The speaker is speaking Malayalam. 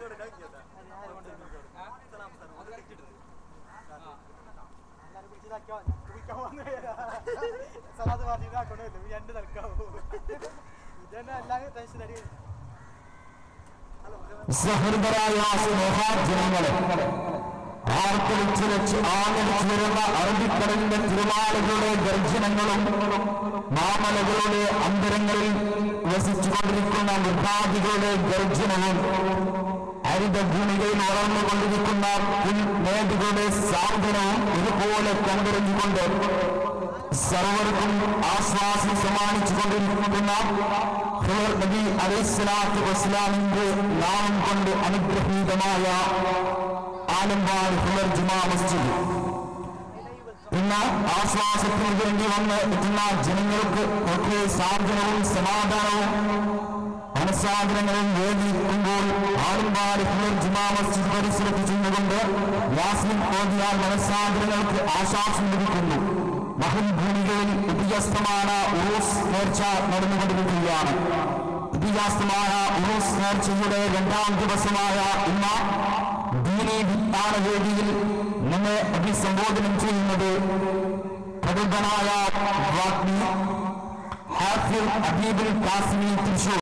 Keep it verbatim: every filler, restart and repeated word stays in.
സഹൃദരായ സ്നേഹാജനങ്ങളെ, ആർക്കൊളിച്ചു വെച്ച് ആഞ്ഞടിച്ചു വരുന്ന അറബിക്കടലിന്റെ തിരുമാലകളുടെ ഗർജനങ്ങളും മാമലകളുടെ അന്തരങ്ങളിൽ വസിച്ചുകൊണ്ടിരിക്കുന്ന മൃഗാദികളുടെ ഗർജനവും ഹരിതഭൂമികയിൽ വളർന്നുകൊണ്ടിരിക്കുന്ന പുൽമേടുകളുടെ സാന്ത്വനവും ഇതുപോലെ കണ്ടെറിഞ്ഞുകൊണ്ട് സർവർക്കും ആശ്വാസം സമ്മാനിച്ചു കൊണ്ടിരിക്കുന്ന നബി അലൈഹിസ്സലാത്തു വസ്സലാമിന്റെ നാമം കൊണ്ട് അനുഗ്രഹീതമായ ആലമ്പാട് ഹുമർ ജുമാ മസ്ജിദ് ഇന്ന് ആശ്വാസത്തിന് വേണ്ടി വന്ന് എത്തുന്ന ജനങ്ങൾക്ക് ഒക്കെ സാന്ത്വനവും സമാധാനവും മനസ്സാഗ്രഹങ്ങളും വേദിക്കുമ്പോൾ ആലമ്പാട് ഹുമർ ജുമാ മസ്ജിദ് പരിസരത്ത് ചെന്നുകൊണ്ട് യാസ്മിൻ ഓതിയാൽ മനസ്സാഗ്രഹങ്ങൾക്ക് ആശ്വാസം ലഭിക്കുന്നു. മഹൽഭൂമികയിൽ ഉദ്യോഗസ്ഥമായ ഉറൂസ് നേർച്ച നടന്നുകൊണ്ടിരിക്കുകയാണ്. ഉദ്യോഗസ്ഥമായ ഉറൂസ് നേർച്ചയുടെ രണ്ടാം ദിവസമായ ഇന്ന് ദീനീ വിജ്ഞാന വേദിയിൽ നമ്മെ അഭിസംബോധനം ചെയ്യുന്നത് പ്രഗത്ഭനായ വാഗ്മി ഹാഫിൽ ഹബീബുൽ ഖാസിമി തൃശൂർ.